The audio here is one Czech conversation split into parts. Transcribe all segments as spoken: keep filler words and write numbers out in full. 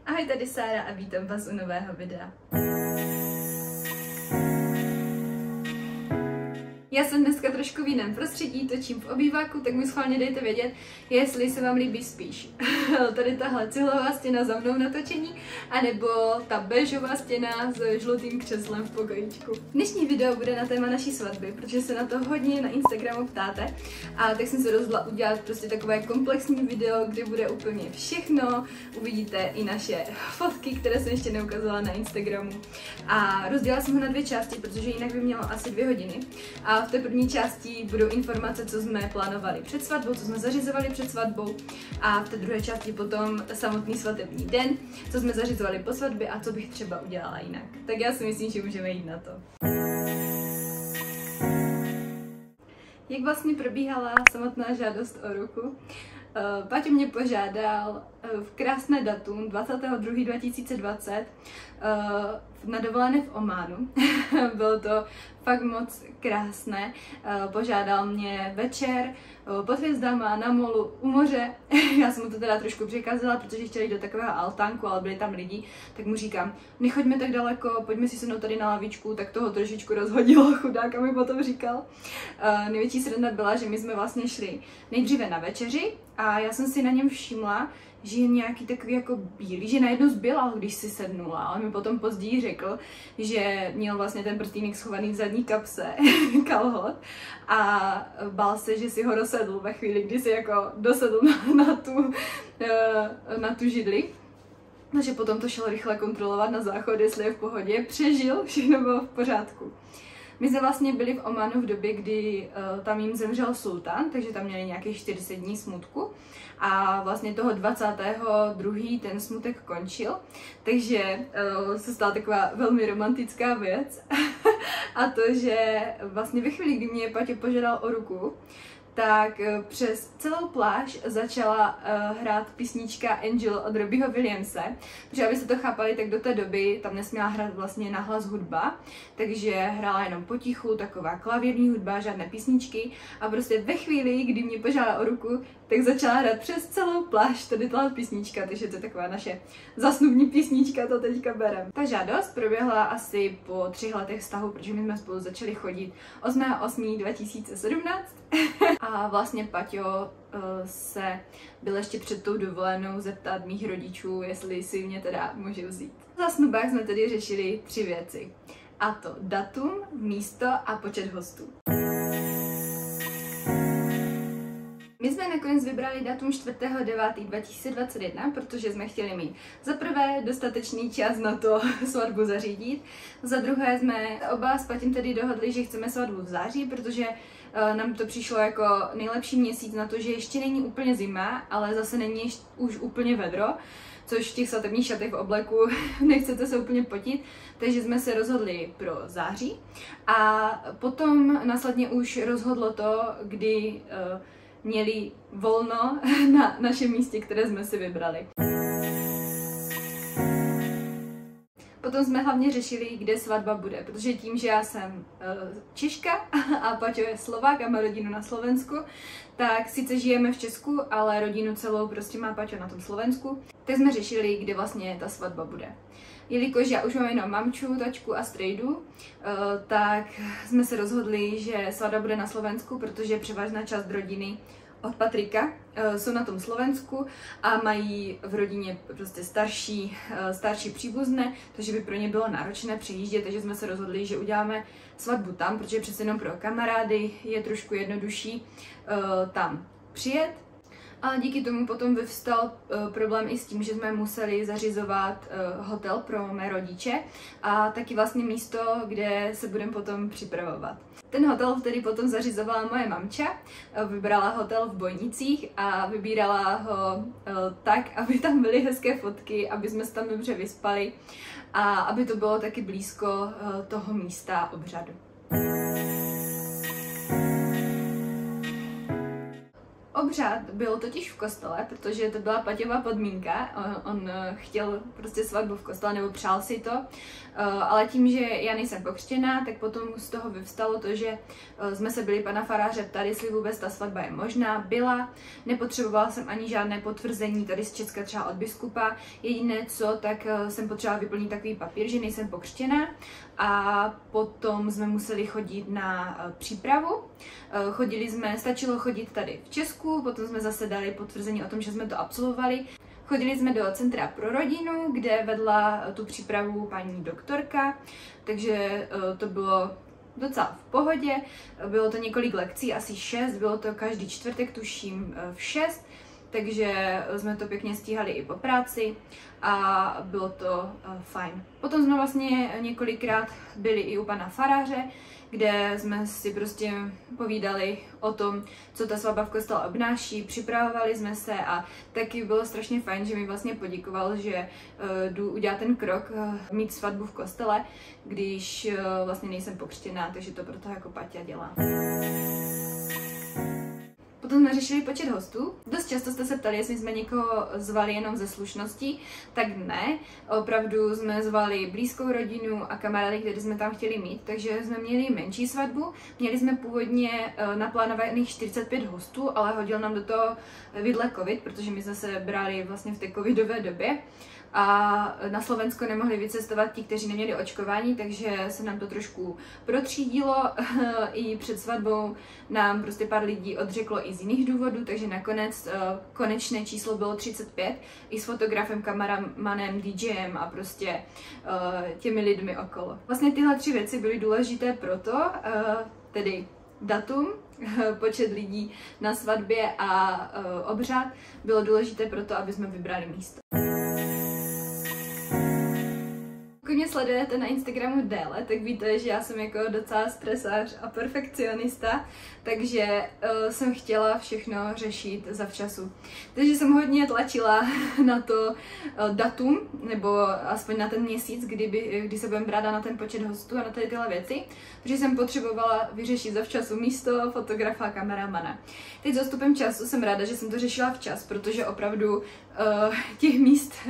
Ahoj, tady Sára a vítám vás u nového videa. Já jsem dneska trošku v jiném prostředí, točím v obýváku, tak mi schválně dejte vědět, jestli se vám líbí spíš tady tahle cihlová stěna za mnou na točení, anebo ta béžová stěna s žlutým křeslem v pokojíčku. Dnešní video bude na téma naší svatby, protože se na to hodně na Instagramu ptáte, a tak jsem se rozhodla udělat prostě takové komplexní video, kde bude úplně všechno. Uvidíte i naše fotky, které jsem ještě neukázala na Instagramu. A rozdělala jsem ho na dvě části, protože jinak by mělo asi dvě hodiny. A v té první části budou informace, co jsme plánovali před svatbou, co jsme zařizovali před svatbou, a v té druhé části potom samotný svatební den, co jsme zařizovali po svatbě a co bych třeba udělala jinak. Tak já si myslím, že můžeme jít na to. Jak vlastně probíhala samotná žádost o ruku? Paťo mě požádal v krásné datum dvacátého druhého dva tisíce dvacet na dovolené v Ománu. Bylo to fakt moc krásné. Požádal mě večer pod hvězdama na molu u moře. Já jsem mu to teda trošku překazila, protože chtěli jít do takového altánku, ale byli tam lidi, tak mu říkám, nechoďme tak daleko, pojďme si sednout tady na lavičku, tak toho trošičku rozhodilo, chudák, mi potom říkal. Největší sranda byla, že my jsme vlastně šli nejdříve na večeři a já jsem si na něm všimla, že je nějaký takový jako bílý, že najednou zbělal, když si sednula, ale mi potom později řekl, že měl vlastně ten prstýnek schovaný v zadní kapse kalhot a bál se, že si ho rozsedl ve chvíli, kdy si jako dosedl na, na, tu, na tu židli. Takže potom to šel rychle kontrolovat na záchod, jestli je v pohodě, přežil, všechno bylo v pořádku. My jsme vlastně byli v Omanu v době, kdy uh, tam jim zemřel sultán, takže tam měli nějakých čtyři sta dní smutku a vlastně toho dvacátého druhého ten smutek končil, takže uh, se stala taková velmi romantická věc a to, že vlastně ve chvíli, kdy mě Paťo požádal o ruku, tak přes celou pláž začala uh, hrát písnička Angel od Robbieho Williamse, protože abyste to chápali, tak do té doby tam nesměla hrát vlastně nahlas hudba, takže hrála jenom potichu, taková klavírní hudba, žádné písničky, a prostě ve chvíli, kdy mě požádala o ruku, tak začala hrát přes celou pláž tady tahle písnička, takže to je taková naše zasnubní písnička, to teďka berem. Ta žádost proběhla asi po třech letech vztahu, protože my jsme spolu začali chodit osmého osmého dva tisíce sedmnáct a vlastně Paťo uh, se byl ještě před tou dovolenou zeptat mých rodičů, jestli si mě teda může vzít. Za snubách jsme tedy řešili tři věci, a to datum, místo a počet hostů. My jsme nakonec vybrali datum čtvrtého devátého dva tisíce dvacet jedna, protože jsme chtěli mít za prvé dostatečný čas na to svatbu zařídit, za druhé jsme oba s Patím tedy dohodli, že chceme svatbu v září, protože uh, nám to přišlo jako nejlepší měsíc na to, že ještě není úplně zima, ale zase není už úplně vedro, což v těch svatebních šatech v obleku nechcete se úplně potit, takže jsme se rozhodli pro září a potom následně už rozhodlo to, kdy uh, měli volno na našem místě, které jsme si vybrali. Potom jsme hlavně řešili, kde svatba bude, protože tím, že já jsem uh, Češka a Paťo je Slovák a má rodinu na Slovensku, tak sice žijeme v Česku, ale rodinu celou prostě má Paťo na tom Slovensku, tak jsme řešili, kde vlastně ta svatba bude. Jelikož já už mám jenom mamču, tačku a strejdu, uh, tak jsme se rozhodli, že svatba bude na Slovensku, protože převážná část rodiny od Patrika uh, jsou na tom Slovensku a mají v rodině prostě starší, uh, starší příbuzné, takže by pro ně bylo náročné přijíždět, takže jsme se rozhodli, že uděláme svatbu tam, protože přece jenom pro kamarády je trošku jednodušší uh, tam přijet. Ale díky tomu potom vyvstal uh, problém i s tím, že jsme museli zařizovat uh, hotel pro mé rodiče a taky vlastně místo, kde se budeme potom připravovat. Ten hotel, který potom zařizovala moje mamča, uh, vybrala hotel v Bojnicích a vybírala ho uh, tak, aby tam byly hezké fotky, aby jsme se tam dobře vyspali a aby to bylo taky blízko uh, toho místa obřadu. obřad byl totiž v kostele, protože to byla Paťová podmínka. On, on chtěl prostě svatbu v kostele, nebo přál si to. Ale tím, že já nejsem pokřtěná, tak potom z toho vyvstalo to, že jsme se byli pana faráře ptali, jestli vůbec ta svatba je možná. Byla, nepotřebovala jsem ani žádné potvrzení tady z Česka, třeba od biskupa. Jediné co, tak jsem potřebovala vyplnit takový papír, že nejsem pokřtěná. A potom jsme museli chodit na přípravu. Chodili jsme, stačilo chodit tady v Česku, potom jsme zase dali potvrzení o tom, že jsme to absolvovali. Chodili jsme do Centra pro rodinu, kde vedla tu přípravu paní doktorka, takže to bylo docela v pohodě. Bylo to několik lekcí, asi šest, bylo to každý čtvrtek, tuším v šest, takže jsme to pěkně stíhali i po práci a bylo to fajn. Potom jsme vlastně několikrát byli i u pana faráře, kde jsme si prostě povídali o tom, co ta svatba v kostele obnáší, připravovali jsme se a taky bylo strašně fajn, že mi vlastně poděkoval, že uh, jdu udělat ten krok, uh, mít svatbu v kostele, když uh, vlastně nejsem pokřtěná, takže to proto jako Paťa dělá. Potom jsme řešili počet hostů. Dost často jste se ptali, jestli jsme někoho zvali jenom ze slušnosti, tak ne. Opravdu jsme zvali blízkou rodinu a kamarády, které jsme tam chtěli mít, takže jsme měli menší svatbu. Měli jsme původně naplánovaných čtyřicet pět hostů, ale hodil nám do toho vidle covid, protože my jsme se brali vlastně v té covidové době. A na Slovensko nemohli vycestovat ti, kteří neměli očkování, takže se nám to trošku protřídilo. I před svatbou nám prostě pár lidí odřeklo i z jiných důvodů, takže nakonec konečné číslo bylo třicet pět, i s fotografem, kameramanem, DJem a prostě těmi lidmi okolo. Vlastně tyhle tři věci byly důležité proto, tedy datum, počet lidí na svatbě a obřad bylo důležité proto, aby jsme vybrali místo. Pokud mě sledujete na Instagramu déle, tak víte, že já jsem jako docela stresář a perfekcionista, takže uh, jsem chtěla všechno řešit zavčasu. Takže jsem hodně tlačila na to uh, datum, nebo aspoň na ten měsíc, kdy, by, kdy se budeme brát na ten počet hostů a na tady tyhle věci, protože jsem potřebovala vyřešit zavčasu místo, fotografa a kameramana. Teď s odstupem času jsem ráda, že jsem to řešila včas, protože opravdu uh, těch míst uh,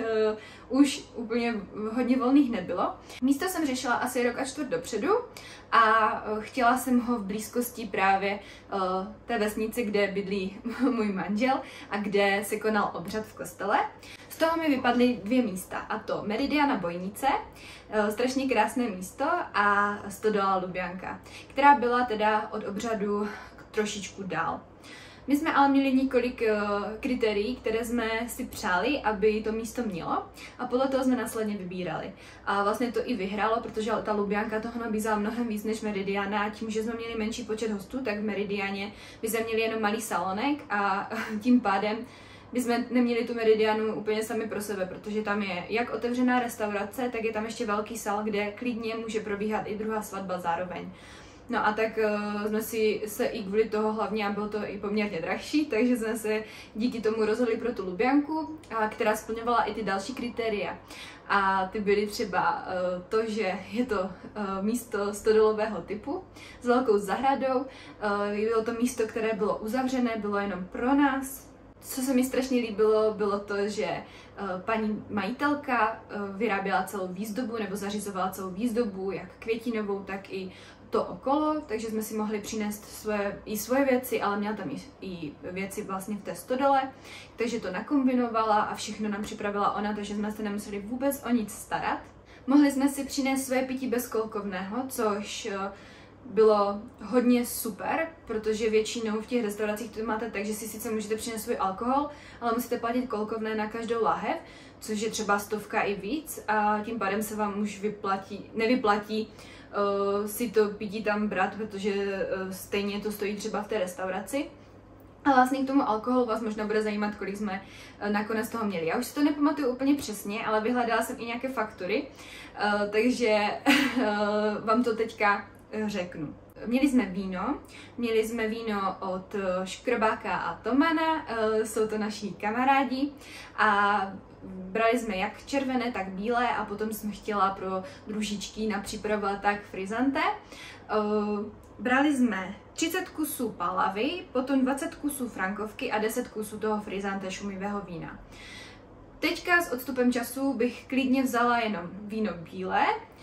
už úplně hodně volných nebylo. Místo jsem řešila asi rok a čtvrt dopředu a chtěla jsem ho v blízkosti právě uh, té vesnice, kde bydlí můj manžel a kde se konal obřad v kostele. Z toho mi vypadly dvě místa, a to Meridiana Bojnice, uh, strašně krásné místo, a Stodola Lubjanka, která byla teda od obřadu trošičku dál. My jsme ale měli několik uh, kritérií, které jsme si přáli, aby to místo mělo, a podle toho jsme následně vybírali. A vlastně to i vyhrálo, protože ta Lubjanka toho nabízela mnohem víc než Meridiana, a tím, že jsme měli menší počet hostů, tak v Meridianě by jsme měli jenom malý salonek a tím pádem bychom neměli tu Meridianu úplně sami pro sebe, protože tam je jak otevřená restaurace, tak je tam ještě velký sál, kde klidně může probíhat i druhá svatba zároveň. No a tak uh, jsme si se i kvůli toho hlavně, a bylo to i poměrně drahší, takže jsme se díky tomu rozhodli pro tu Lubjanku, a, která splňovala i ty další kritéria. A ty byly třeba uh, to, že je to uh, místo stodolového typu s velkou zahradou, uh, bylo to místo, které bylo uzavřené, bylo jenom pro nás. Co se mi strašně líbilo, bylo to, že uh, paní majitelka uh, vyráběla celou výzdobu nebo zařizovala celou výzdobu, jak květinovou, tak i to okolo, takže jsme si mohli přinést svoje, i svoje věci, ale měla tam i, i věci vlastně v té stodole, takže to nakombinovala a všechno nám připravila ona, takže jsme se nemuseli vůbec o nic starat. Mohli jsme si přinést svoje pití bezkolkovného, což bylo hodně super, protože většinou v těch restauracích to máte tak, že si sice můžete přinést svůj alkohol, ale musíte platit kolkovné na každou láhev, což je třeba stovka i víc, a tím pádem se vám už vyplatí, nevyplatí Uh, si to pití tam brát, protože uh, stejně to stojí třeba v té restauraci. A vlastně k tomu alkoholu vás možná bude zajímat, kolik jsme uh, nakonec toho měli. Já už si to nepamatuju úplně přesně, ale vyhledala jsem i nějaké faktury, uh, takže uh, vám to teďka uh, řeknu. Měli jsme víno, měli jsme víno od Škrobáka a Tomana, uh, jsou to naši kamarádi, a brali jsme jak červené, tak bílé a potom jsem chtěla pro družičky na přípravu tak frizante. Brali jsme třicet kusů palavy, potom dvacet kusů frankovky a deset kusů toho frizante šumivého vína. Teďka s odstupem času bych klidně vzala jenom víno bílé.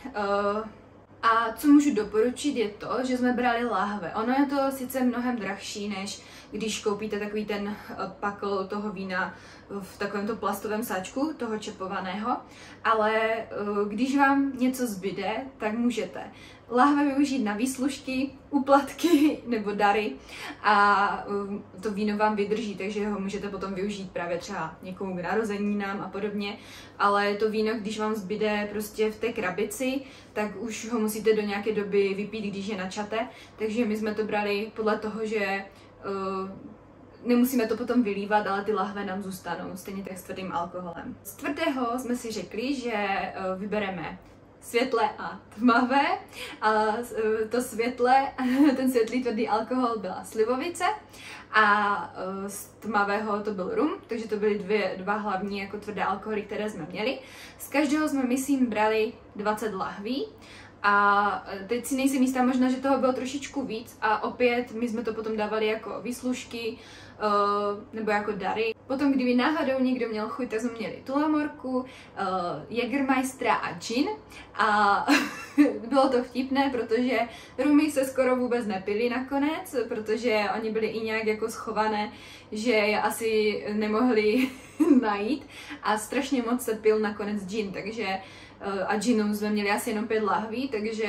A co můžu doporučit je to, že jsme brali láhve. Ono je to sice mnohem drahší, než když koupíte takový ten pakl toho vína v takovémto plastovém sáčku, toho čepovaného, ale když vám něco zbyde, tak můžete láhve využít na výslužky, úplatky nebo dary a to víno vám vydrží, takže ho můžete potom využít právě třeba někomu k narozeninám a podobně, ale to víno, když vám zbyde prostě v té krabici, tak už ho musíte do nějaké doby vypít, když je načaté, takže my jsme to brali podle toho, že uh, nemusíme to potom vylívat, ale ty lahve nám zůstanou, stejně tak s tvrdým alkoholem. Z tvrdého jsme si řekli, že uh, vybereme světle a tmavé a to světle, ten světlý tvrdý alkohol byla slivovice a z tmavého to byl rum, takže to byly dvě, dva hlavní jako tvrdé alkoholy, které jsme měli. Z každého jsme, myslím, brali dvacet lahví a teď si nejsem jistá, možná, že toho bylo trošičku víc a opět my jsme to potom dávali jako výslužky nebo jako dary. Potom, kdyby náhodou někdo měl chuť, tak jsme měli tulamorku, uh, Jägermeistera a gin a bylo to vtipné, protože rumy se skoro vůbec nepily nakonec, protože oni byli i nějak jako schované, že je asi nemohli najít a strašně moc se pil nakonec gin, takže uh, a ginu jsme měli asi jenom pět lahví, takže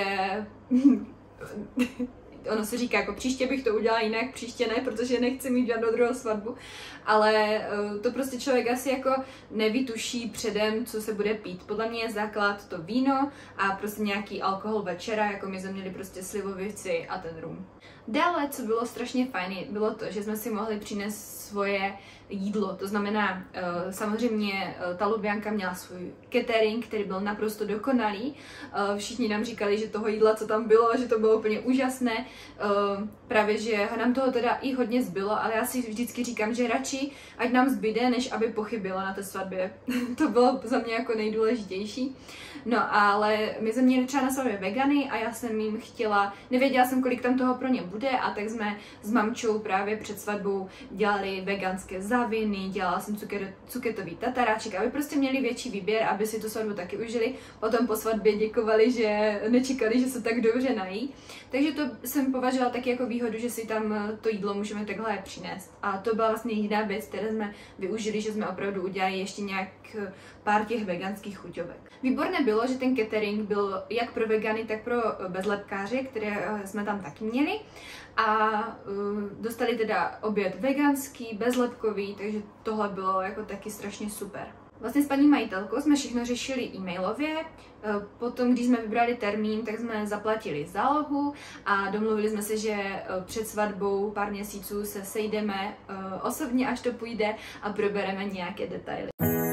ono se říká, jako příště bych to udělala jinak, příště ne, protože nechci mít žádnou druhou svatbu, ale uh, to prostě člověk asi jako nevytuší předem, co se bude pít. Podle mě je základ to víno a prostě nějaký alkohol večera, jako my jsme měli prostě slivovici a ten rum. Dále, co bylo strašně fajn, bylo to, že jsme si mohli přinést svoje jídlo, to znamená, uh, samozřejmě uh, ta Lubjanka měla svůj catering, který byl naprosto dokonalý. Uh, všichni nám říkali, že toho jídla, co tam bylo, že to bylo úplně úžasné. Uh, právě, že nám toho teda i hodně zbylo, ale já si vždycky říkám, že radši, ať nám zbyde, než aby pochybila na té svatbě. To bylo za mě jako nejdůležitější. No ale my jsme měli třeba na svatbě vegany a já jsem jim chtěla, nevěděla jsem, kolik tam toho pro ně bude a tak jsme s mamčou právě před svatbou dělali veganské zaviny, dělala jsem cuker, cuketový tataráček, aby prostě měli větší výběr, aby si tu svatbu taky užili. Potom po svatbě děkovali, že nečekali, že se tak dobře nají. Takže to jsem považovala taky jako výhodu, že si tam to jídlo můžeme takhle přinést. A to byla vlastně jediná věc, které jsme využili, že jsme opravdu udělali ještě nějak pár těch veganských chuťovek. Výborné bylo, že ten catering byl jak pro vegany, tak pro bezlepkáře, které jsme tam taky měli. A uh, dostali teda oběd veganský, bezlepkový, takže tohle bylo jako taky strašně super. Vlastně s paní majitelkou jsme všechno řešili e-mailově, potom když jsme vybrali termín, tak jsme zaplatili zálohu a domluvili jsme se, že před svatbou pár měsíců se sejdeme osobně, až to půjde a probereme nějaké detaily.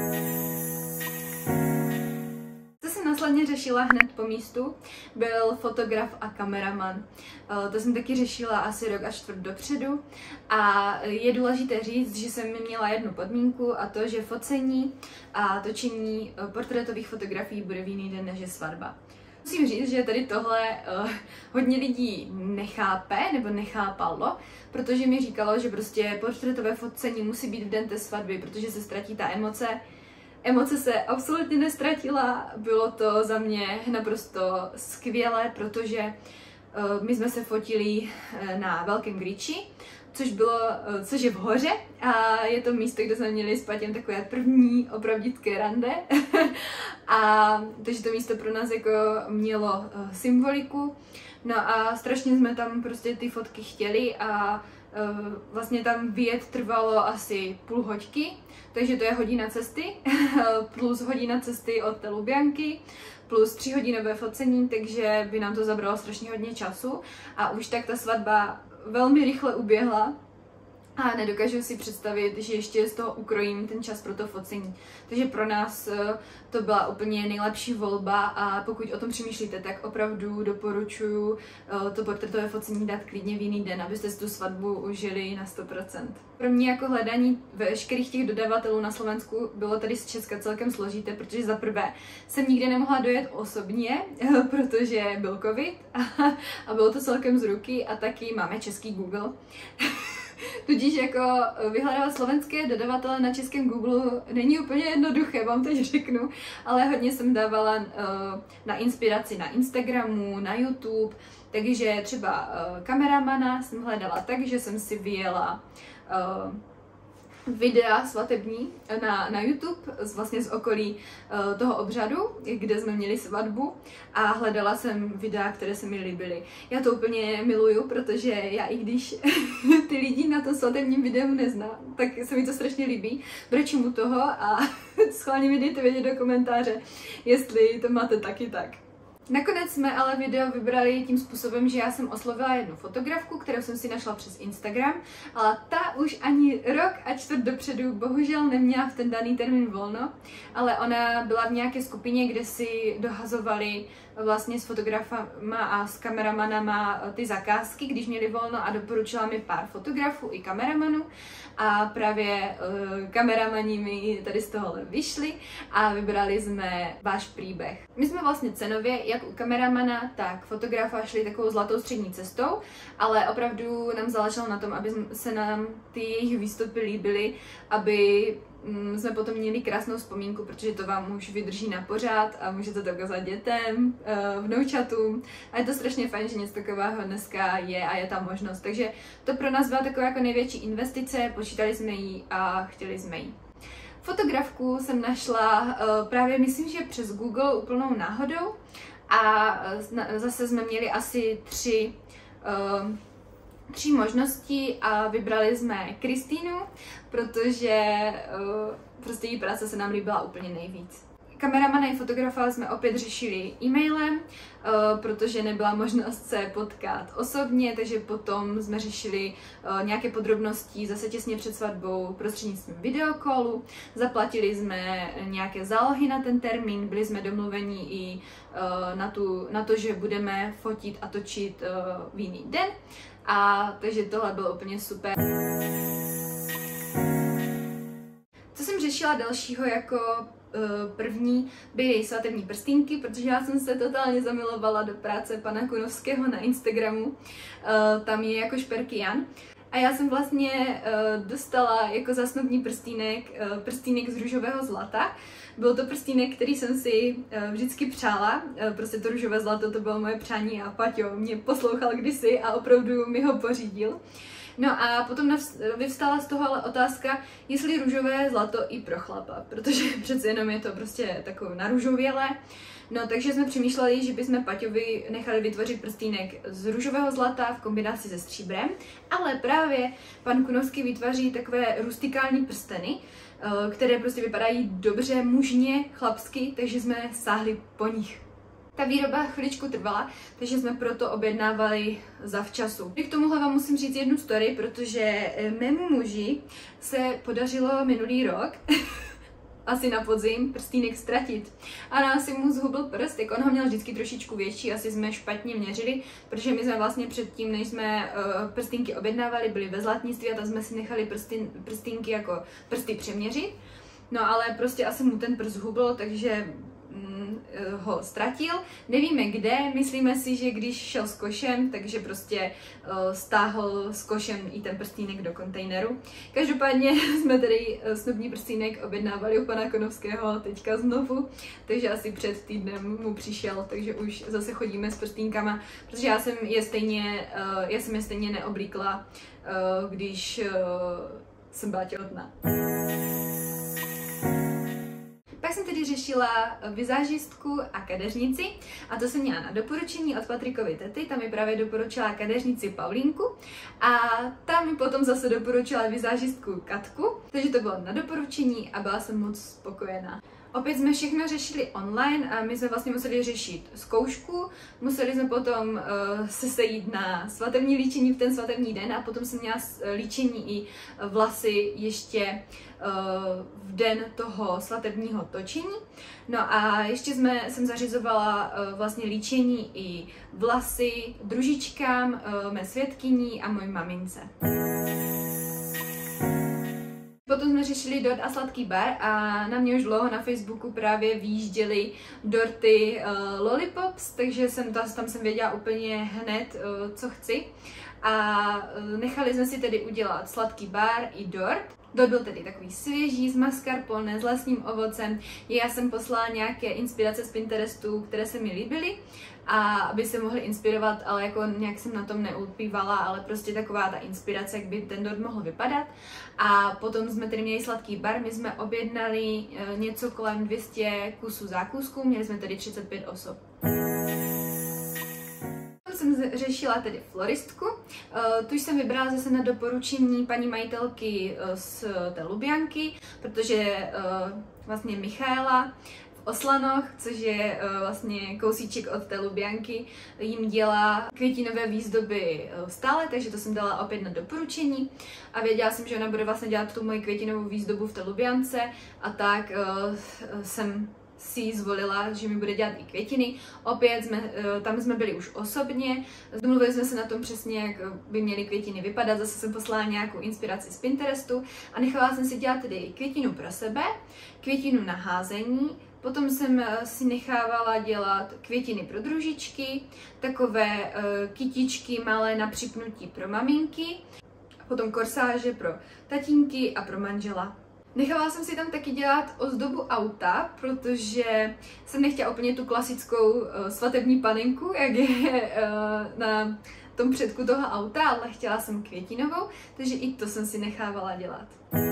Následně řešila hned po místu, byl fotograf a kameraman. To jsem taky řešila asi rok až čtvrt dopředu a je důležité říct, že jsem měla jednu podmínku a to, že focení a točení portrétových fotografií bude v jiný den než je svatba. Musím říct, že tady tohle uh, hodně lidí nechápe nebo nechápalo, protože mi říkalo, že prostě portrétové focení musí být v den té svatby, protože se ztratí ta emoce. Emoce se absolutně nestratila, bylo to za mě naprosto skvělé, protože uh, my jsme se fotili uh, na Velkém Gríči, což bylo, uh, což je v hoře a je to místo, kde jsme měli s Patěm takové první opravdické rande. A takže to místo pro nás jako mělo uh, symboliku. No a strašně jsme tam prostě ty fotky chtěli a Uh, vlastně tam vyjet trvalo asi půl hoďky, takže to je hodina cesty, plus hodina cesty od té Lubjanky, plus tři hodinové focení, takže by nám to zabralo strašně hodně času a už tak ta svatba velmi rychle uběhla. A nedokážu si představit, že ještě z toho ukrojím ten čas pro to focení. Takže pro nás to byla úplně nejlepší volba a pokud o tom přemýšlíte, tak opravdu doporučuji to portrétové focení dát klidně v jiný den, abyste si tu svatbu užili na sto procent. Pro mě jako hledání veškerých těch dodavatelů na Slovensku bylo tady z Česka celkem složité, protože za prvé jsem nikdy nemohla dojet osobně, protože byl covid a, a bylo to celkem z ruky a taky máme český Google. Tudíž jako vyhledávat slovenské dodavatele na českém Google není úplně jednoduché, vám teď řeknu, ale hodně jsem dávala uh, na inspiraci na Instagramu, na YouTube, takže třeba uh, kameramana jsem hledala tak, že jsem si vyjela uh, videa svatební na, na YouTube, z, vlastně z okolí uh, toho obřadu, kde jsme měli svatbu a hledala jsem videa, které se mi líbily. Já to úplně miluju, protože já i když ty lidi na tom svatebním videu neznám, tak se mi to strašně líbí, brečím u toho a schválně mi dejte vědět do komentáře, jestli to máte taky tak. Nakonec jsme ale video vybrali tím způsobem, že já jsem oslovila jednu fotografku, kterou jsem si našla přes Instagram, ale ta už ani rok a čtvrt dopředu bohužel neměla v ten daný termín volno, ale ona byla v nějaké skupině, kde si dohazovali vlastně s fotografama a s kameramanama ty zakázky, když měli volno a doporučila mi pár fotografů i kameramanů a právě uh, kameramani mi tady z tohohle vyšli a vybrali jsme váš příběh. My jsme vlastně cenově, jak u kameramana, tak fotografa šli takovou zlatou střední cestou, ale opravdu nám záleželo na tom, aby se nám ty jejich výstupy líbily, aby jsme potom měli krásnou vzpomínku, protože to vám už vydrží na pořád a můžete to ukázat dětem, vnoučatům a je to strašně fajn, že něco takového dneska je a je ta možnost. Takže to pro nás byla taková jako největší investice, počítali jsme ji a chtěli jsme ji. Fotografku jsem našla právě, myslím, že přes Google úplnou náhodou a zase jsme měli asi tři tři možnosti a vybrali jsme Kristýnu, protože uh, prostě její práce se nám líbila úplně nejvíc. Kameramana i fotografa jsme opět řešili e-mailem, uh, protože nebyla možnost se potkat osobně, takže potom jsme řešili uh, nějaké podrobnosti zase těsně před svatbou prostřednictvím videokolu, zaplatili jsme nějaké zálohy na ten termín, byli jsme domluveni i uh, na, tu, na to, že budeme fotit a točit uh, v jiný den. A takže tohle bylo úplně super. Co jsem řešila dalšího jako uh, první, byly svatební prstýnky, protože já jsem se totálně zamilovala do práce pana Kunovského na Instagramu. Uh, tam je jako šperky Jan. A já jsem vlastně uh, dostala jako zasnubní prstýnek, uh, prstýnek z růžového zlata. Byl to prstýnek, který jsem si uh, vždycky přála, uh, prostě to růžové zlato, to bylo moje přání a Paťo mě poslouchal kdysi a opravdu mi ho pořídil. No a potom vyvstala z toho ale otázka, jestli růžové zlato i pro chlapa, protože přece jenom je to prostě takové narůžovělé. No, takže jsme přemýšleli, že bychom Paťovi nechali vytvořit prstýnek z růžového zlata v kombinaci se stříbrem, ale právě pan Kunovský vytváří takové rustikální prsteny, které prostě vypadají dobře, mužně, chlapsky, takže jsme sáhli po nich. Ta výroba chviličku trvala, takže jsme proto objednávali zavčasu. K tomuhle vám musím říct jednu story, protože mému muži se podařilo minulý rok asi na podzim prstýnek ztratit. A nás si mu zhubil prst, jako on ho měl vždycky trošičku větší, asi jsme špatně měřili, protože my jsme vlastně předtím, než jsme uh, prstýnky objednávali, byli ve zlatnictví a tam jsme si nechali prsty, prstýnky jako prsty přeměřit. No ale prostě asi mu ten prst zhubil, takže ho ztratil. Nevíme kde, myslíme si, že když šel s košem, takže prostě uh, stáhl s košem i ten prstýnek do kontejneru. Každopádně jsme tedy snubní prstýnek objednávali u pana Kunovského teďka znovu, takže asi před týdnem mu přišel, takže už zase chodíme s prstýnkama, protože já jsem je stejně, uh, já jsem je stejně neoblíkla, uh, když uh, jsem byla těhotná. Pak jsem tedy řešila vizážistku a kadeřnici a to jsem měla na doporučení od Patrikovy tety, ta mi právě doporučila kadeřnici Paulínku a ta mi potom zase doporučila vizážistku Katku, takže to bylo na doporučení a byla jsem moc spokojená. Opět jsme všechno řešili online a my jsme vlastně museli řešit zkoušku, museli jsme potom uh, se sejít na svatební líčení v ten svatební den a potom jsem měla líčení i vlasy ještě uh, v den toho svatebního točení. No a ještě jsme, jsem zařizovala uh, vlastně líčení i vlasy družičkám, uh, mé svědkyní a mojí mamince. Potom jsme řešili dort a sladký bar a na mě už dlouho na Facebooku právě vyjížděly dorty uh, Lollipops, takže jsem tam, tam jsem věděla úplně hned, uh, co chci. A uh, nechali jsme si tedy udělat sladký bar i dort. Dort byl tedy takový svěží, z mascarpone, s lesním ovocem. Já jsem poslala nějaké inspirace z Pinterestu, které se mi líbily, a aby se mohli inspirovat, ale jako nějak jsem na tom neulpívala, ale prostě taková ta inspirace, jak by ten dort mohl vypadat. A potom jsme tedy měli sladký bar, my jsme objednali něco kolem dvě stě kusů zákusků, měli jsme tedy třicet pět osob. Jsem řešila tedy floristku, tu jsem vybrala zase na doporučení paní majitelky z té Lubjanky, protože vlastně Michaela v Oslanoch, což je vlastně kousíček od té Lubjanky, jim dělá květinové výzdoby stále, takže to jsem dala opět na doporučení a věděla jsem, že ona bude vlastně dělat tu moji květinovou výzdobu v té Lubiance a tak jsem si zvolila, že mi bude dělat i květiny. Opět jsme, tam jsme byli už osobně, domluvili jsme se na tom přesně, jak by měly květiny vypadat, zase jsem poslala nějakou inspiraci z Pinterestu a nechala jsem si dělat tedy květinu pro sebe, květinu na házení, potom jsem si nechávala dělat květiny pro družičky, takové uh, kytičky malé na připnutí pro maminky, potom korsáže pro tatínky a pro manžela. Nechala jsem si tam taky dělat ozdobu auta, protože jsem nechtěla úplně tu klasickou uh, svatební panenku, jak je uh, na tom předku toho auta, ale chtěla jsem květinovou, takže i to jsem si nechávala dělat.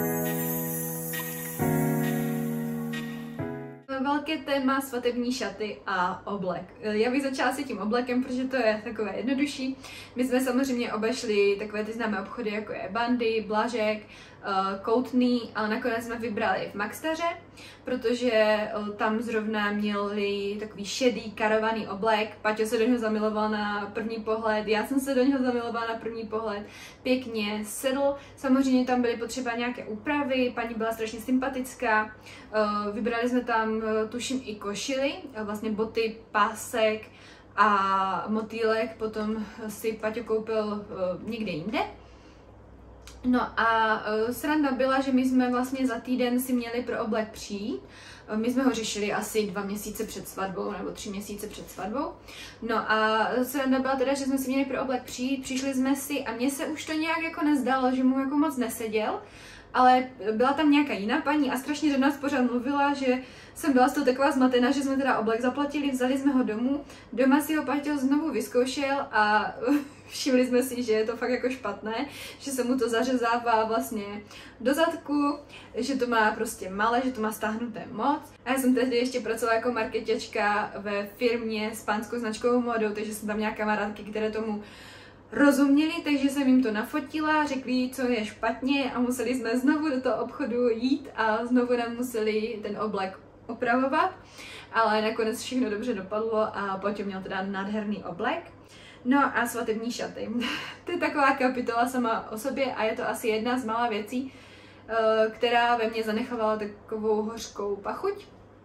Velké téma svatební šaty a oblek. Já bych začala si tím oblekem, protože to je takové jednodušší. My jsme samozřejmě obešli takové ty známé obchody, jako je Bandy, Blažek, Koutný, ale nakonec jsme vybrali v Maxtaře, protože tam zrovna měli takový šedý karovaný oblek. Paťo se do něho zamiloval na první pohled, já jsem se do něho zamilovala na první pohled, pěkně sedl. Samozřejmě tam byly potřeba nějaké úpravy, paní byla strašně sympatická, vybrali jsme tam tuším i košily, vlastně boty, pásek a motýlek, potom si Paťo koupil někde jinde. No a uh, sranda byla, že my jsme vlastně za týden si měli pro oblek přijít. Uh, my jsme ho řešili asi dva měsíce před svatbou nebo tři měsíce před svatbou. No a sranda byla teda, že jsme si měli pro oblek přijít, přišli jsme si a mně se už to nějak jako nezdalo, že mu jako moc neseděl. Ale byla tam nějaká jiná paní a strašně do nás pořád mluvila, že jsem byla z toho taková zmatená, že jsme teda oblek zaplatili, vzali jsme ho domů, doma si ho Paťo znovu vyzkoušel a všimli jsme si, že je to fakt jako špatné, že se mu to zařezává vlastně do zadku, že to má prostě malé, že to má stáhnuté moc. A já jsem tehdy ještě pracovala jako marketačka ve firmě s pánskou značkovou módou, takže jsem tam měla kamarádky, které tomu rozuměli, takže jsem jim to nafotila, řekli, co je špatně a museli jsme znovu do toho obchodu jít a znovu nám museli ten oblek opravovat, ale nakonec všechno dobře dopadlo a Paťo měl teda nádherný oblek. No a svatební šaty. To je taková kapitola sama o sobě a je to asi jedna z mála věcí, která ve mně zanechávala takovou hořkou pachuť,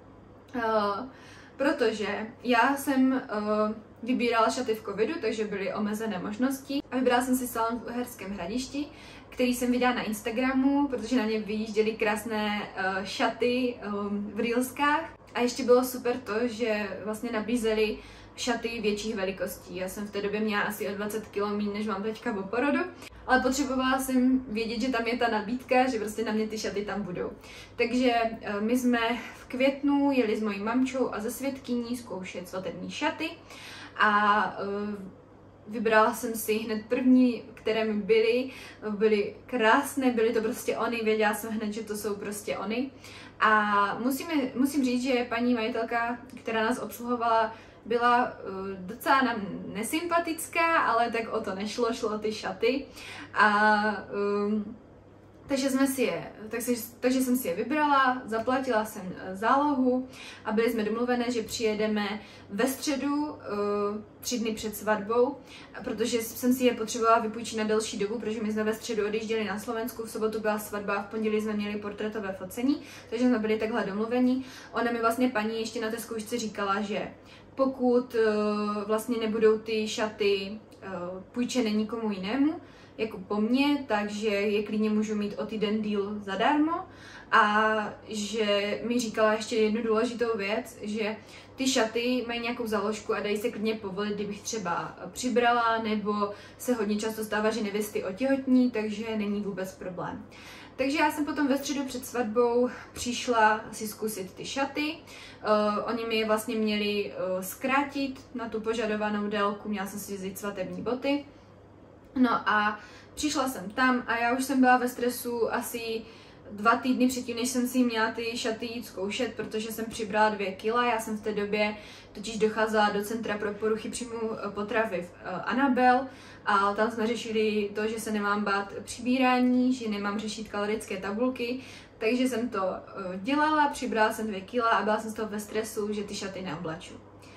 protože já jsem vybírala šaty v covidu, takže byly omezené možnosti a vybrala jsem si salon v Uherském Hradišti, který jsem vydala na Instagramu, protože na ně vyjížděly krásné uh, šaty um, v reelskách. A ještě bylo super to, že vlastně nabízeli šaty větších velikostí. Já jsem v té době měla asi o dvacet kilo méně, než mám teďka po porodu, ale potřebovala jsem vědět, že tam je ta nabídka, že prostě na mě ty šaty tam budou. Takže uh, my jsme v květnu jeli s mojí mamčou a ze svědkyní zkoušet svatební šaty a uh, vybrala jsem si hned první, které mi byly, byly krásné, byly to prostě ony, věděla jsem hned, že to jsou prostě ony. A musíme, musím říct, že paní majitelka, která nás obsluhovala, byla uh, docela nám nesympatická, ale tak o to nešlo, šlo o ty šaty. A um, Takže, jsme si je, takže, takže jsem si je vybrala, zaplatila jsem zálohu a byli jsme domluvené, že přijedeme ve středu, uh, tři dny před svatbou, protože jsem si je potřebovala vypůjčit na delší dobu, protože my jsme ve středu odjížděli na Slovensku, v sobotu byla svatba a v pondělí jsme měli portrétové focení, takže jsme byli takhle domluvení. Ona mi vlastně paní ještě na té zkoušce říkala, že pokud uh, vlastně nebudou ty šaty uh, půjčené nikomu jinému, jako po mně, takže je klidně můžu mít o týden díl zadarmo a že mi říkala ještě jednu důležitou věc, že ty šaty mají nějakou záložku a dají se klidně povolit, kdybych třeba přibrala, nebo se hodně často stává, že nevěsty otěhotní, takže není vůbec problém. Takže já jsem potom ve středu před svatbou přišla si zkusit ty šaty. Uh, oni mi je vlastně měli uh, zkrátit na tu požadovanou délku, měla jsem si vzít svatební boty. No a přišla jsem tam a já už jsem byla ve stresu asi dva týdny předtím, než jsem si měla ty šaty jít zkoušet, protože jsem přibrala dvě kila. Já jsem v té době totiž docházela do Centra pro poruchy příjmu potravy v Anabel a tam jsme řešili to, že se nemám bát přibírání, že nemám řešit kalorické tabulky, takže jsem to dělala, přibrala jsem dvě kila a byla jsem z toho ve stresu, že ty šaty neoblaču.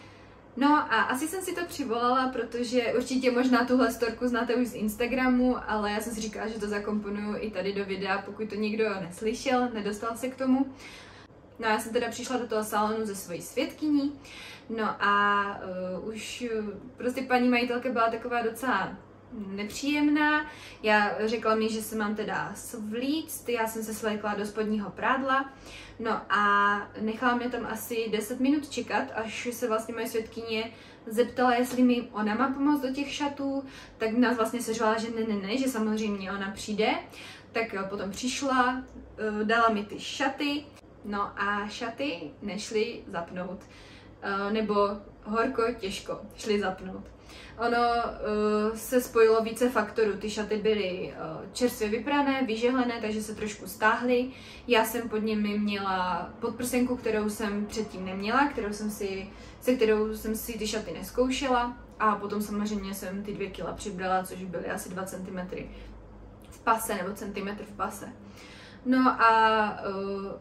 No a asi jsem si to přivolala, protože určitě možná tuhle storku znáte už z Instagramu, ale já jsem si říkala, že to zakomponuju i tady do videa, pokud to někdo neslyšel, nedostal se k tomu. No a já jsem teda přišla do toho salonu se svojí svědkyní, no a uh, už uh, prostě paní majitelka byla taková docela nepříjemná. Já řekla mi, že se mám teda svlíct, já jsem se svlékla do spodního prádla, no a nechala mě tam asi deset minut čekat, až se vlastně moje svědkyně zeptala, jestli mi ona má pomoct do těch šatů, tak nás vlastně seřvala, že ne, ne, ne, že samozřejmě ona přijde, tak potom přišla, dala mi ty šaty, no a šaty nešly zapnout, nebo horko těžko šly zapnout. Ono uh, se spojilo více faktorů, ty šaty byly uh, čerstvě vyprané, vyžehlené, takže se trošku stáhly. Já jsem pod nimi měla podprsenku, kterou jsem předtím neměla, kterou jsem si, se kterou jsem si ty šaty neskoušela. A potom samozřejmě jsem ty dvě kila přibrala, což byly asi dva centimetry v pase, nebo centimetr v pase. No a uh,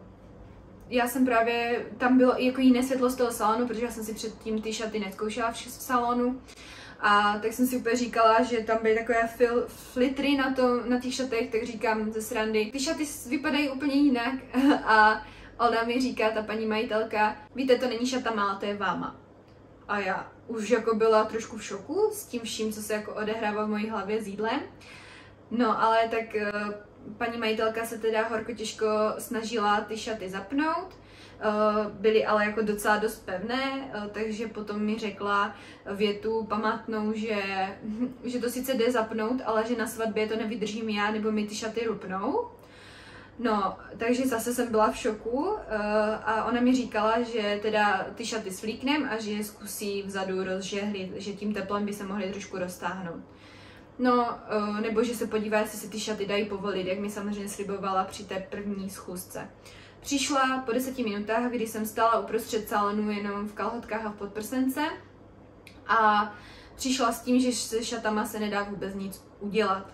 já jsem právě, tam bylo i jako jiné světlo z toho salonu, protože já jsem si předtím ty šaty nezkoušela v salonu. A tak jsem si úplně říkala, že tam byly takové fil, flitry na, to, na těch šatech, tak říkám ze srandy, ty šaty vypadají úplně jinak. A ona mi říká, ta paní majitelka, víte, to není šata má, to je váma. A já už jako byla trošku v šoku s tím vším, co se jako odehrává v mojí hlavě s jídlem. No ale tak paní majitelka se teda horko těžko snažila ty šaty zapnout. Byly ale jako docela dost pevné, takže potom mi řekla větu památnou, že, že to sice jde zapnout, ale že na svatbě to nevydržím já, nebo mi ty šaty rupnou. No, takže zase jsem byla v šoku a ona mi říkala, že teda ty šaty svlíknem a že je zkusí vzadu rozžehlit, že tím teplem by se mohly trošku roztáhnout. No, nebo že se podívá, jestli se ty šaty dají povolit, jak mi samozřejmě slibovala při té první schůzce. Přišla po deseti minutách, kdy jsem stála uprostřed salonu jenom v kalhotkách a v podprsence a přišla s tím, že se šatama se nedá vůbec nic udělat.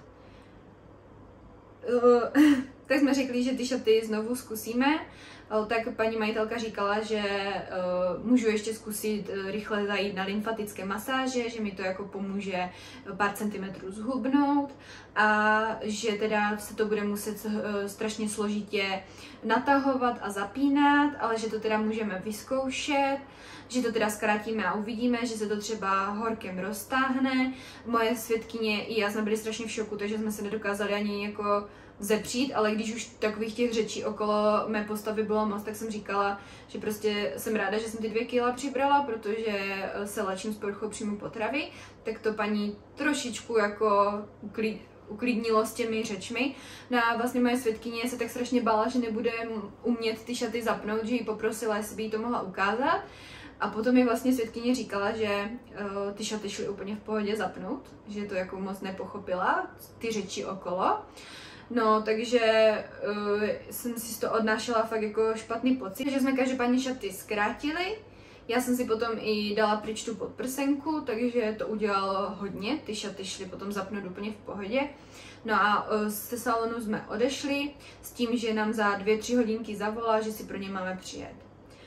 Uh, tak jsme řekli, že ty šaty znovu zkusíme, uh, tak paní majitelka říkala, že uh, můžu ještě zkusit uh, rychle zajít na lymfatické masáže, že mi to jako pomůže pár centimetrů zhubnout a že teda se to bude muset uh, strašně složitě natahovat a zapínat, ale že to teda můžeme vyzkoušet, že to teda zkrátíme a uvidíme, že se to třeba horkem roztáhne. Moje svědkyně i já jsme byli strašně v šoku, takže jsme se nedokázali ani jako zepřít, ale když už takových těch řečí okolo mé postavy bylo moc, tak jsem říkala, že prostě jsem ráda, že jsem ty dvě kila přibrala, protože se léčím s poruchou příjmu potravy, tak to paní trošičku jako uklid, uklidnilo s těmi řečmi. No a vlastně moje svědkyně se tak strašně bála, že nebude umět ty šaty zapnout, že ji poprosila, jestli by jí to mohla ukázat. A potom mi vlastně svědkyně říkala, že uh, ty šaty šly úplně v pohodě zapnout, že to jako moc nepochopila, ty řeči okolo. No, takže uh, jsem si z toho odnášela fakt jako špatný pocit, že jsme každopádně šaty zkrátili. Já jsem si potom i dala pryč tu podprsenku, takže to udělalo hodně, ty šaty šly potom zapnout úplně v pohodě. No a ze salonu jsme odešli s tím, že nám za dvě, tři hodinky zavolá, že si pro ně máme přijet.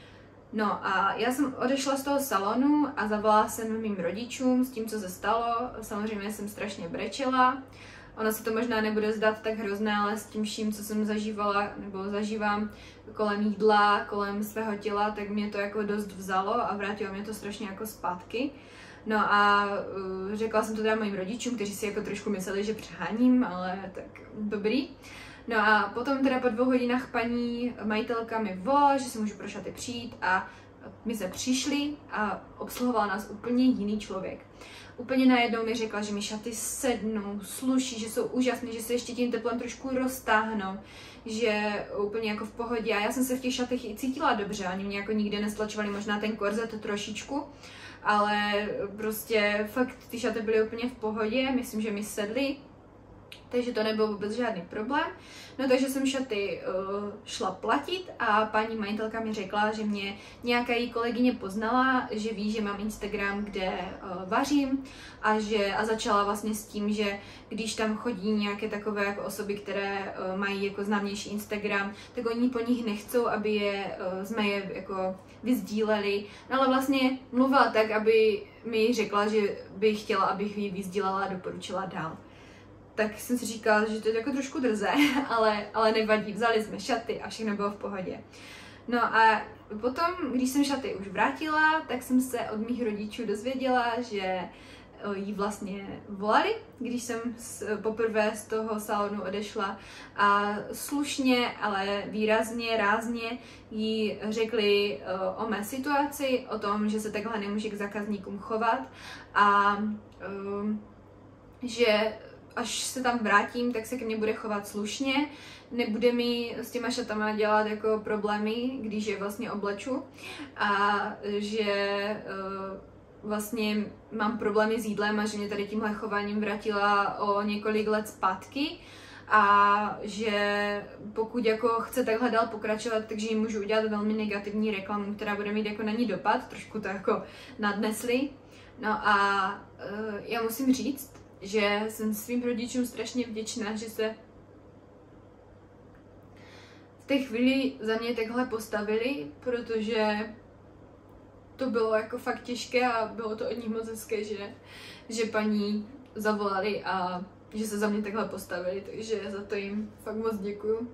No a já jsem odešla z toho salonu a zavolala jsem mým rodičům s tím, co se stalo. Samozřejmě jsem strašně brečela. Ono se to možná nebude zdát tak hrozné, ale s tím vším, co jsem zažívala nebo zažívám kolem jídla, kolem svého těla, tak mě to jako dost vzalo a vrátilo mě to strašně jako zpátky. No a uh, řekla jsem to teda mojim rodičům, kteří si jako trošku mysleli, že přeháním, ale tak dobrý. No a potom teda po dvou hodinách paní majitelka mi volala, že si můžu pro šaty přijít a my jsme přišli a obsluhoval nás úplně jiný člověk. Úplně najednou mi řekla, že mi šaty sednou, sluší, že jsou úžasné, že se ještě tím teplem trošku roztáhnou, že úplně jako v pohodě. A já jsem se v těch šatech i cítila dobře, ani mě jako nikde nestlačovali, možná ten korzet trošičku, ale prostě fakt ty šaty byly úplně v pohodě, myslím, že mi sedly. Takže to nebyl vůbec žádný problém. No takže jsem šaty uh, šla platit a paní majitelka mi řekla, že mě nějaká její kolegyně poznala, že ví, že mám Instagram, kde uh, vařím a, že, a začala vlastně s tím, že když tam chodí nějaké takové jako osoby, které uh, mají jako známější Instagram, tak oni po nich nechcou, aby je, uh, jsme je jako vyzdíleli. No ale vlastně mluvila tak, aby mi řekla, že by chtěla, abych ji vyzdílela a doporučila dál. Tak jsem si říkala, že to je jako trošku drze, ale, ale nevadí, vzali jsme šaty a všechno bylo v pohodě. No a potom, když jsem šaty už vrátila, tak jsem se od mých rodičů dozvěděla, že jí vlastně volali, když jsem poprvé z toho salonu odešla a slušně, ale výrazně, rázně jí řekli o mé situaci, o tom, že se takhle nemůže k zákazníkům chovat a um, že až se tam vrátím, tak se ke mně bude chovat slušně, nebude mi s těma šatama dělat jako problémy, když je vlastně obleču a že uh, vlastně mám problémy s jídlem a že mě tady tímhle chováním vrátila o několik let zpátky a že pokud jako chce takhle dál pokračovat, takže jim můžu udělat velmi negativní reklamu, která bude mít jako na ní dopad, trošku to jako nadnesli. No a uh, já musím říct, že jsem svým rodičům strašně vděčná, že se v té chvíli za mě takhle postavili, protože to bylo jako fakt těžké a bylo to od nich moc hezké, že, že paní zavolali a že se za mě takhle postavili, takže za to jim fakt moc děkuju.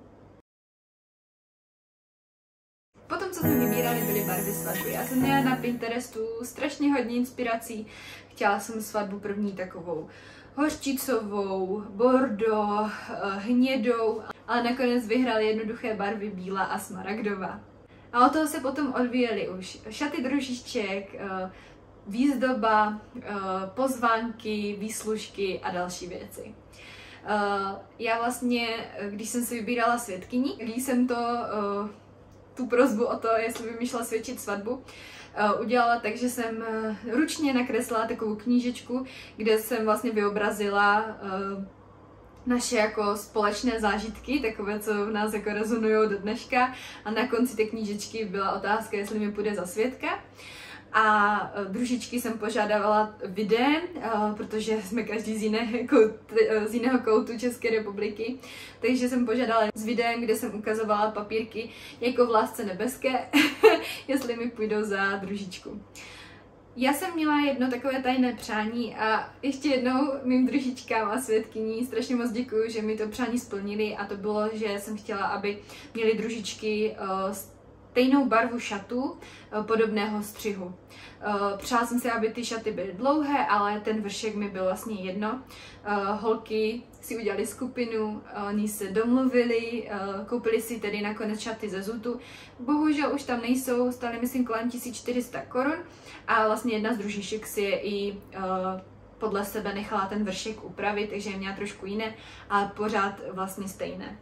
Potom, co jsme vybírali, byly barvy svatby. Já jsem měla na Pinterestu strašně hodně inspirací. Chtěla jsem svatbu první takovou hořčicovou, bordo, hnědou, ale nakonec vyhrály jednoduché barvy bílá a smaragdová. A od toho se potom odvíjely už šaty družiček, výzdoba, pozvánky, výslužky a další věci. Já vlastně, když jsem si vybírala svědkyni, když jsem to tu prosbu o to, jestli by mi šla svědčit svatbu, udělala tak, že jsem ručně nakreslila takovou knížečku, kde jsem vlastně vyobrazila naše jako společné zážitky, takové, co v nás jako rezonují do dneška, a na konci té knížečky byla otázka, jestli mi půjde za svědka. A družičky jsem požádávala videem, protože jsme každý z, jiné, z jiného koutu České republiky, takže jsem požádala s videem, kde jsem ukazovala papírky jako v Lásce nebeské, jestli mi půjdou za družičku. Já jsem měla jedno takové tajné přání a ještě jednou mým družičkám a svědkyní strašně moc děkuju, že mi to přání splnili, a to bylo, že jsem chtěla, aby měly družičky stejnou barvu šatů podobného střihu. Přála jsem si, aby ty šaty byly dlouhé, ale ten vršek mi byl vlastně jedno. Holky si udělali skupinu, oni se domluvili, koupili si tedy nakonec šaty ze Zutu. Bohužel už tam nejsou, stály myslím kolem tisíc čtyři sta korun a vlastně jedna z družiček si je i podle sebe nechala ten vršek upravit, takže je měla trošku jiné, ale pořád vlastně stejné.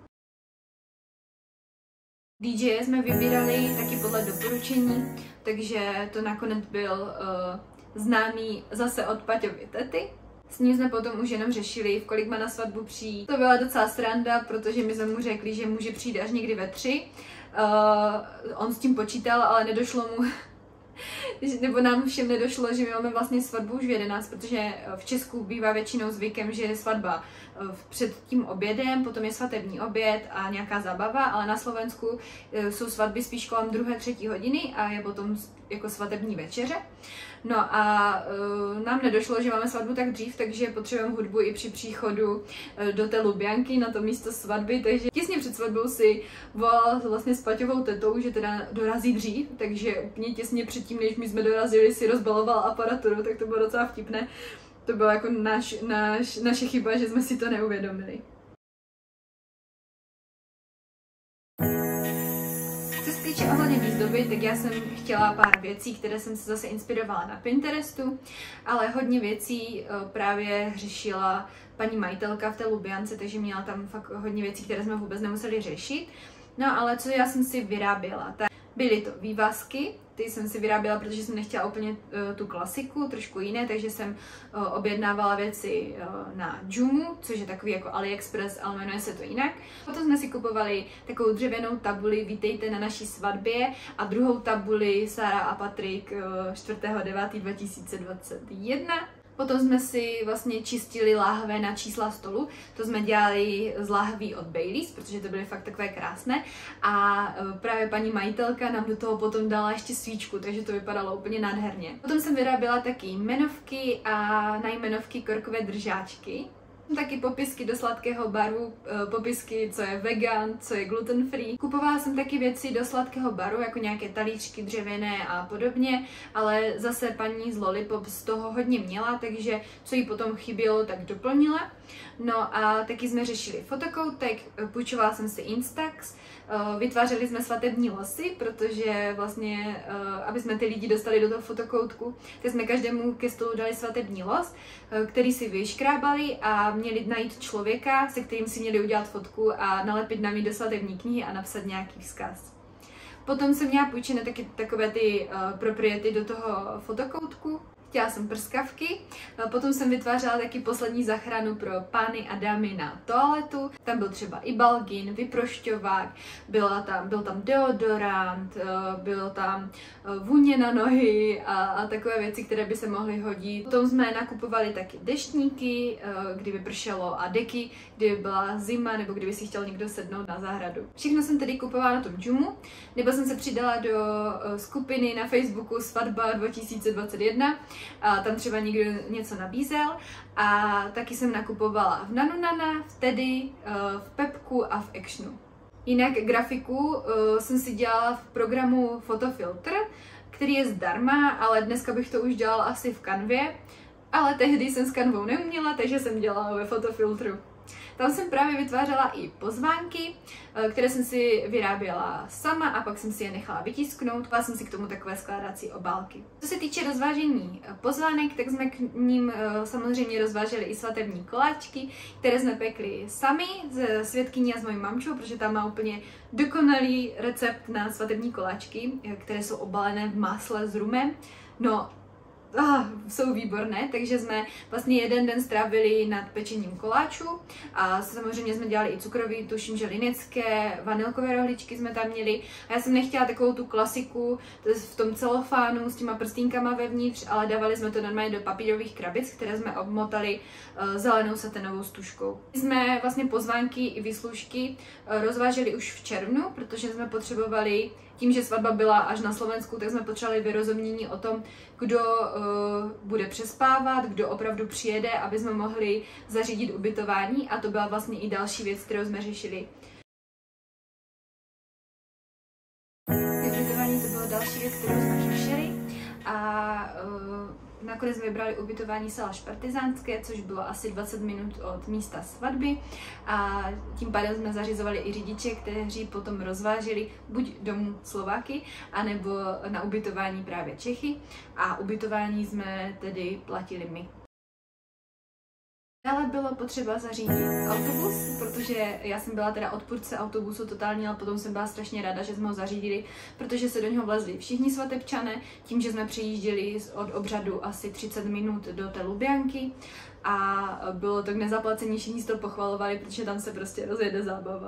D J jsme vybírali taky podle doporučení, takže to nakonec byl uh, známý zase od Paťovy tety. S ním jsme potom už jenom řešili, v kolik má na svatbu přijít. To byla docela sranda, protože my jsme mu řekli, že může přijít až někdy ve tři. Uh, on s tím počítal, ale nedošlo mu, nebo nám všem nedošlo, že my máme vlastně svatbu už v jedenáct, protože v Česku bývá většinou zvykem, že je svatba před tím obědem, potom je svatební oběd a nějaká zábava, ale na Slovensku jsou svatby spíš kolem druhé, třetí hodiny a je potom jako svatební večeře. No a uh, nám nedošlo, že máme svatbu tak dřív, takže potřebujeme hudbu i při příchodu uh, do té Lubjanky na to místo svatby, takže těsně před svatbou si volala vlastně s Paťovou tetou, že teda dorazí dřív, takže úplně těsně předtím, než my jsme dorazili, si rozbaloval aparaturu, tak to bylo docela vtipné. To byla jako naš, naš, naše chyba, že jsme si to neuvědomili. Ohledně výzdoby, tak já jsem chtěla pár věcí, které jsem se zase inspirovala na Pinterestu, ale hodně věcí právě řešila paní majitelka v té Lubiance, takže měla tam fakt hodně věcí, které jsme vůbec nemuseli řešit. No ale co já jsem si vyráběla, tak byly to vývazky, ty jsem si vyráběla, protože jsem nechtěla úplně uh, tu klasiku, trošku jiné, takže jsem uh, objednávala věci uh, na Jumu, což je takový jako AliExpress, ale jmenuje se to jinak. Potom jsme si kupovali takovou dřevěnou tabuli Vítejte na naší svatbě a druhou tabuli Sára a Patrik uh, čtvrtého devátého dva tisíce dvacet jedna. Potom jsme si vlastně čistili láhve na čísla stolu, to jsme dělali z láhví od Baileys, protože to byly fakt takové krásné a právě paní majitelka nám do toho potom dala ještě svíčku, takže to vypadalo úplně nádherně. Potom jsem vyráběla taky jmenovky a na jmenovky korkové držáčky. Taky popisky do sladkého baru, popisky, co je vegan, co je gluten free. Kupovala jsem taky věci do sladkého baru, jako nějaké talířky dřevěné a podobně, ale zase paní z Lollipop z toho hodně měla, takže co jí potom chybělo, tak doplnila. No a taky jsme řešili fotokoutek, půjčovala jsem si Instax, vytvářeli jsme svatební losy, protože vlastně, aby jsme ty lidi dostali do toho fotokoutku, tak jsme každému ke stolu dali svatební los, který si vyškrábali a měli najít člověka, se kterým si měli udělat fotku a nalepit nám ji do svatební knihy a napsat nějaký vzkaz. Potom jsem měla půjčené taky takové ty uh, propriety do toho fotokoutku. Chtěla jsem prskavky, potom jsem vytvářela taky poslední záchranu pro pány a dámy na toaletu. Tam byl třeba i balgin, vyprošťovák, byla tam, byl tam deodorant, bylo tam vůně na nohy a, a takové věci, které by se mohly hodit. Potom jsme nakupovali taky deštníky, kdyby pršelo a deky, kdyby byla zima nebo kdyby si chtěl někdo sednout na zahradu. Všechno jsem tedy kupovala na tom Jumu, nebo jsem se přidala do skupiny na Facebooku Svatba dva tisíce dvacet jedna, a tam třeba někdo něco nabízel a taky jsem nakupovala v Nanunana, v Teddy, v Pepku a v Actionu. Jinak grafiku uh, jsem si dělala v programu Photofilter, který je zdarma, ale dneska bych to už dělala asi v Canvě, ale tehdy jsem s Canvou neuměla, takže jsem dělala ve Photofiltru. Tam jsem právě vytvářela i pozvánky, které jsem si vyráběla sama a pak jsem si je nechala vytisknout. Dala jsem si k tomu takové skládací obálky. Co se týče rozvážení pozvánek, tak jsme k ním samozřejmě rozváželi i svatební koláčky, které jsme pekli sami se svědkyní a s mojí mamčou, protože tam má úplně dokonalý recept na svatební koláčky, které jsou obalené v másle s rumem. No, Ah, jsou výborné, takže jsme vlastně jeden den strávili nad pečením koláčů a samozřejmě jsme dělali i cukroví, tuším, že linecké, vanilkové rohličky jsme tam měli a já jsem nechtěla takovou tu klasiku v tom celofánu s těma prstínkama vevnitř, ale dávali jsme to normálně do papírových krabic, které jsme obmotali uh, zelenou saténovou stužkou. Jsme vlastně pozvánky i výslužky uh, rozváželi už v červnu, protože jsme potřebovali, tím, že svatba byla až na Slovensku, tak jsme potřebovali vyrozumění o tom, kdo uh, bude přespávat, kdo opravdu přijede, aby jsme mohli zařídit ubytování a to byla vlastně i další věc, kterou jsme řešili. Ubytování to byla další věc, kterou jsme řešili a uh, nakonec jsme vybrali ubytování Salaš Partizánské, což bylo asi dvacet minut od místa svatby a tím pádem jsme zařizovali i řidiče, kteří potom rozváželi buď domů Slováky, anebo na ubytování právě Čechy a ubytování jsme tedy platili my. Dále bylo potřeba zařídit autobus, protože já jsem byla teda odpůrce autobusu totálně, ale potom jsem byla strašně ráda, že jsme ho zařídili, protože se do něho vlezli všichni svatebčané, tím, že jsme přijížděli od obřadu asi třicet minut do té Lubjanky a bylo to k nezaplacení, všichni to pochvalovali, protože tam se prostě rozjede zábava.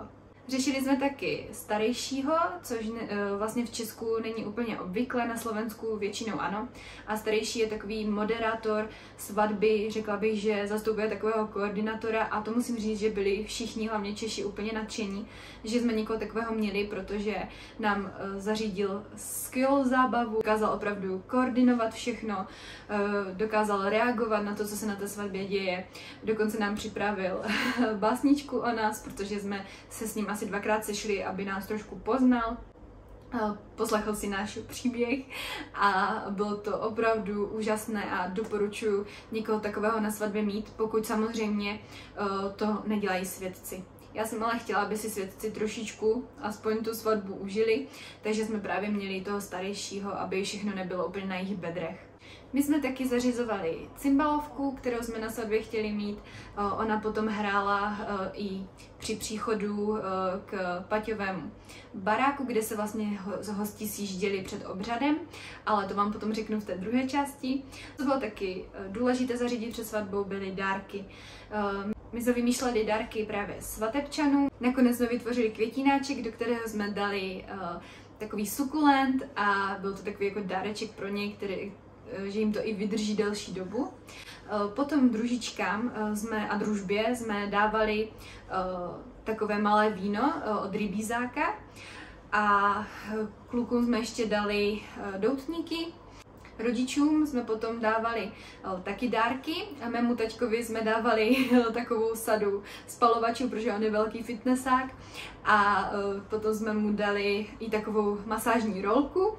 Řešili jsme taky starejšího, což ne, vlastně v Česku není úplně obvyklé, na Slovensku většinou ano. A starejší je takový moderátor svatby, řekla bych, že zastupuje takového koordinátora a to musím říct, že byli všichni, hlavně Češi, úplně nadšení, že jsme někoho takového měli, protože nám zařídil skvělou zábavu, dokázal opravdu koordinovat všechno, dokázal reagovat na to, co se na té svatbě děje. Dokonce nám připravil básničku o nás, protože jsme se s ním asi dvakrát sešli, aby nás trošku poznal. Poslechl si náš příběh a bylo to opravdu úžasné a doporučuji někoho takového na svatbě mít, pokud samozřejmě to nedělají svědci. Já jsem ale chtěla, aby si svědci trošičku aspoň tu svatbu užili, takže jsme právě měli toho starejšího, aby všechno nebylo úplně na jejich bedrech. My jsme taky zařizovali cymbalovku, kterou jsme na svatbě chtěli mít. Ona potom hrála i při příchodu k Paťovému baráku, kde se vlastně hosti sjížděli před obřadem, ale to vám potom řeknu v té druhé části. To bylo taky důležité zařídit před svatbou, byly dárky. My jsme vymýšleli dárky právě svatebčanů. Nakonec jsme vytvořili květináček, do kterého jsme dali takový sukulent a byl to takový jako dáreček pro ně, který že jim to i vydrží delší dobu. Potom družičkám jsme, a družbě jsme dávali takové malé víno od rybízáka a klukům jsme ještě dali doutníky. Rodičům jsme potom dávali taky dárky a mému taťkovi jsme dávali takovou sadu spalovačů, protože on je velký fitnessák a potom jsme mu dali i takovou masážní rolku.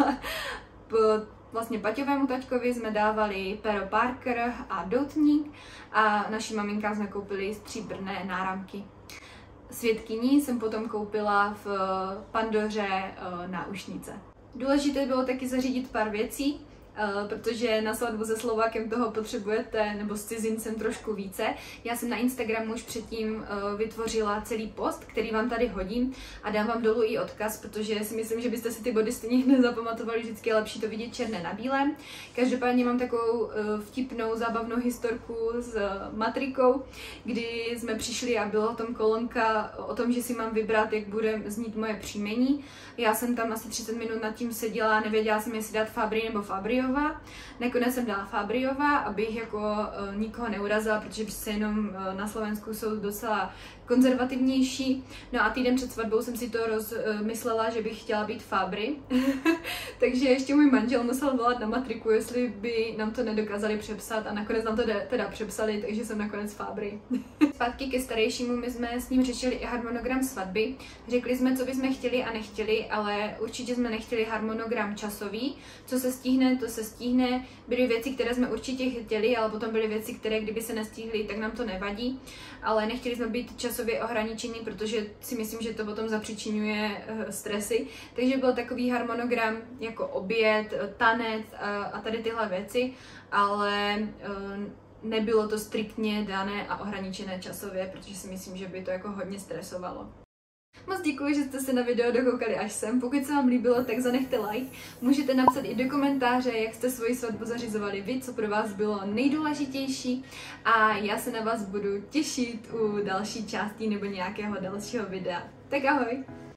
Vlastně Paťovému taťkovi jsme dávali pero Parker a doutník a naší maminkám jsme koupili stříbrné náramky. Svědkyní jsem potom koupila v Pandoře náušnice. Důležité bylo taky zařídit pár věcí, protože na svatbu se Slovákem toho potřebujete, nebo s cizincem trošku více. Já jsem na Instagramu už předtím vytvořila celý post, který vám tady hodím a dám vám dolů i odkaz, protože si myslím, že byste si ty body stejně nezapamatovali, vždycky je lepší to vidět černé na bílém. Každopádně mám takovou vtipnou, zábavnou historku s matrikou, kdy jsme přišli a byla tam kolonka o tom, že si mám vybrat, jak bude znít moje příjmení. Já jsem tam asi třicet minut nad tím seděla, nevěděla jsem, jestli dát Fabry nebo Fabriová. Nakonec jsem dala Fabriová, abych jako uh, nikoho neurazila, protože přece jenom uh, na Slovensku jsou docela konzervativnější. No a týden před svatbou jsem si to rozmyslela, že bych chtěla být Fabry. Takže ještě můj manžel musel volat na matriku, jestli by nám to nedokázali přepsat a nakonec nám to teda přepsali, takže jsem nakonec Fabry. Zpátky ke starejšímu, my jsme s ním řešili i harmonogram svatby. Řekli jsme, co bychom chtěli a nechtěli, ale určitě jsme nechtěli harmonogram časový. Co se stihne, to se stihne. Byly věci, které jsme určitě chtěli, ale potom byly věci, které kdyby se nestihly, tak nám to nevadí. Ale nechtěli jsme být časově ohraničení, protože si myslím, že to potom zapříčinuje stresy. Takže byl takový harmonogram jako oběd, tanec a tady tyhle věci, ale nebylo to striktně dané a ohraničené časově, protože si myslím, že by to jako hodně stresovalo. Moc děkuji, že jste se na video dokoukali až sem. Pokud se vám líbilo, tak zanechte like. Můžete napsat i do komentáře, jak jste svoji svatbu zařizovali vy, co pro vás bylo nejdůležitější. A já se na vás budu těšit u další části nebo nějakého dalšího videa. Tak ahoj!